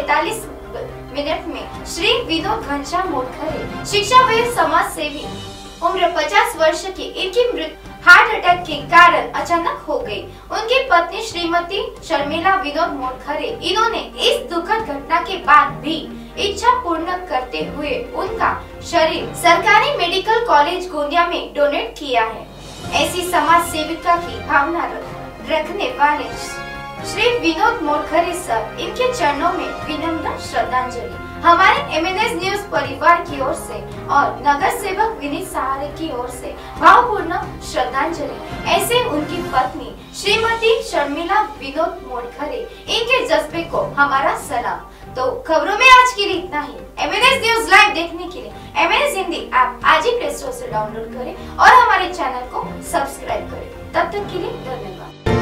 45 minute में श्री विनोद घनश्याम मोडखरे शिक्षाविद समाज सेवी उम्र 50 वर्ष की इनकी मृत्यु हार्ट अटैक के कारण अचानक हो गई। उनकी पत्नी श्रीमती शर्मिला विनोद मोडखरे इन्होंने इस दुखद घटना के बाद भी इच्छा पूर्ण करते हुए उनका शरीर सरकारी मेडिकल कॉलेज गोंदिया में डोनेट किया है। ऐसी समाज सेविका की भावना रखने वाले श्री विनोद मोडखरे सर इनके चरणों में विनम्र श्रद्धांजलि। हमारे MNS न्यूज परिवार की ओर से और नगर सेवक विनीत सहारे की ओर से भावपूर्ण श्रद्धांजलि। ऐसे उनकी पत्नी श्रीमती शर्मिला विनोद मोडखरे इनके जज्बे को हमारा सलाम। तो खबरों में आज के लिए इतना ही। MNS न्यूज लाइव देखने के लिए MNS हिंदी ऐप आज ही प्ले स्टोर से डाउनलोड करें और हमारे चैनल को सब्सक्राइब करें। तब तक के लिए धन्यवाद।